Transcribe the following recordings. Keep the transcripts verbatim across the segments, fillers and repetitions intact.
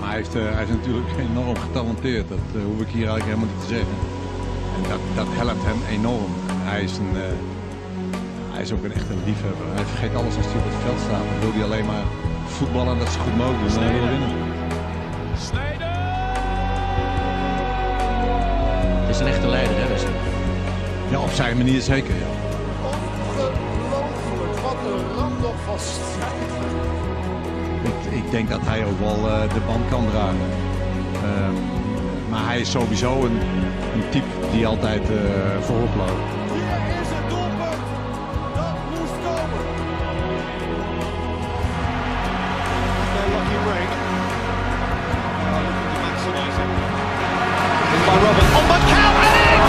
hij, heeft, uh, hij is natuurlijk enorm getalenteerd, dat uh, hoef ik hier eigenlijk helemaal niet te zeggen. En dat, dat helpt hem enorm. Hij is, een, uh, hij is ook een, echt een liefhebber. Hij vergeet alles als hij op het veld staat. Dan wil hij alleen maar voetballen, dat is goed mogelijk doen en hij wil winnen. Sneijder! Het is een echte leider, hè, Wesley? Ja, op zijn manier zeker, ja. Ongelooflijk, wat een ram nog van strijd. Ik, ik denk dat hij ook wel uh, de band kan dragen. Uh, maar hij is sowieso een, een type die altijd uh, voorop loopt. Hier is het doelpunt. Dat moest komen. Their lucky break. Now looking to maximise it. In by Robin. On the count and in!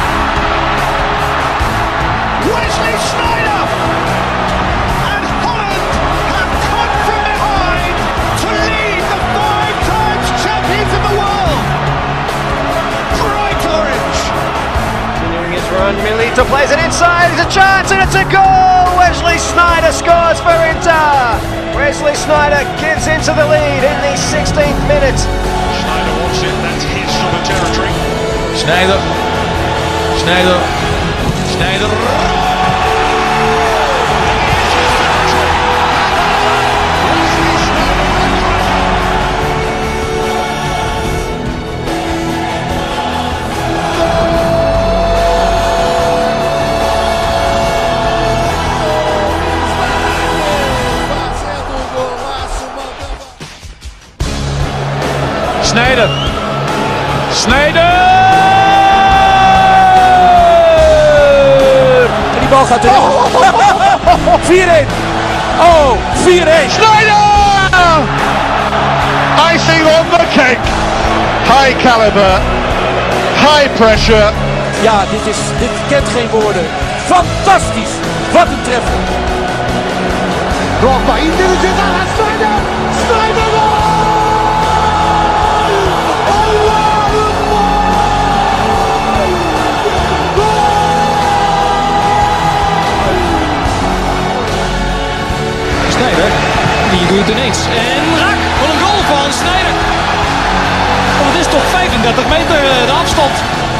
Wesley Sneijder! And Holland have come from behind to lead the five times champions of the world! Bright orange! Continuing his run, Milito plays it inside, it's a chance and it's a goal! Wesley Sneijder scores for Inter! Wesley Sneijder gives into the lead in the sixteenth minute. Sneijder wants it, that's his sort of territory. Sneijder. Sneijder. Sneijder. Sneijder. Sneijder! En die bal gaat erin. vier één. Oh, vier één. Sneijder! Icing on the cake. High caliber. High pressure. Ja, dit, is, dit kent geen woorden. Fantastisch. Wat een treffer. Drogba, intelligent aan Sneijder. Sneijder goal! Sneijder, die doet het ineens. En raak, wat een goal van Sneijder. Want het is toch vijfendertig meter de afstand.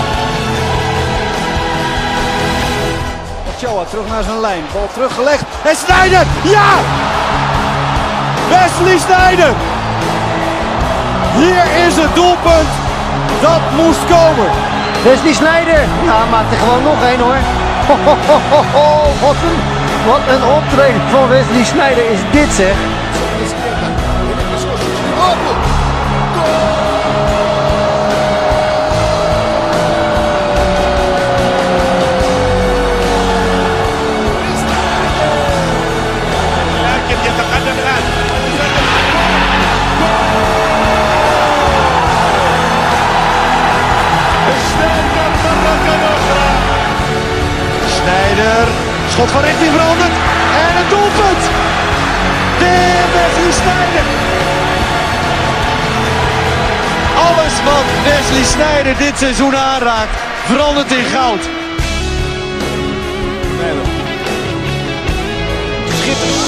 Ochoa terug naar zijn lijn. Bal teruggelegd. En Sneijder. Ja! Wesley Sneijder. Hier is het doelpunt. Dat moest komen. Wesley Sneijder, ja, maakt er gewoon nog één hoor. Ho, ho, ho, ho, ho. Wat, een, wat een optreden van Wesley Sneijder is dit zeg. Sneijder, schot van richting veranderd en het doelpunt! Weer Wesley Sneijder! Alles wat Wesley Sneijder dit seizoen aanraakt, verandert in goud. Schitterend.